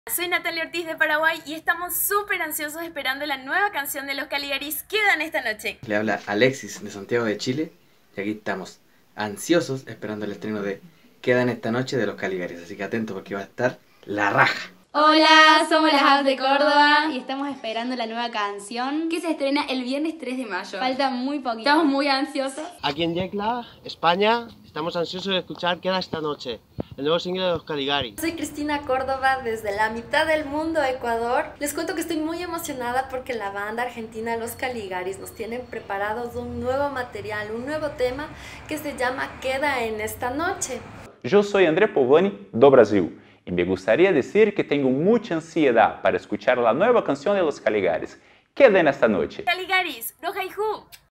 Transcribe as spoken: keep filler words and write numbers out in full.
Soy Natalia Ortiz de Paraguay y estamos súper ansiosos esperando la nueva canción de los Caligaris. Quedan esta noche. Le habla Alexis de Santiago de Chile y aquí estamos ansiosos esperando el estreno de Quedan esta noche de los Caligaris, así que atento porque va a estar la raja. Hola, somos las Aves de Córdoba y estamos esperando la nueva canción que se estrena el viernes tres de mayo. Falta muy poquito. Estamos muy ansiosos. Aquí en Yecla, España, estamos ansiosos de escuchar Queda esta noche, el nuevo single de los Caligaris. Soy Cristina Córdoba desde la mitad del mundo, Ecuador. Les cuento que estoy muy emocionada porque la banda argentina Los Caligaris nos tienen preparados un nuevo material, un nuevo tema que se llama Queda en esta noche. Yo soy André Povani, do Brasil, y me gustaría decir que tengo mucha ansiedad para escuchar la nueva canción de los Caligaris. Queda en esta noche. Caligaris, no hay who.